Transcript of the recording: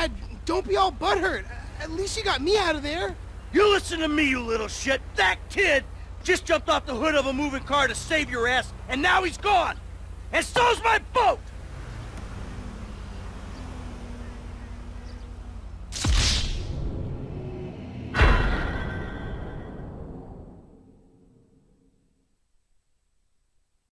Dad, don't be all butthurt. At least you got me out of there. You listen to me, you little shit. That kid just jumped off the hood of a moving car to save your ass, and now he's gone. And so's my boat!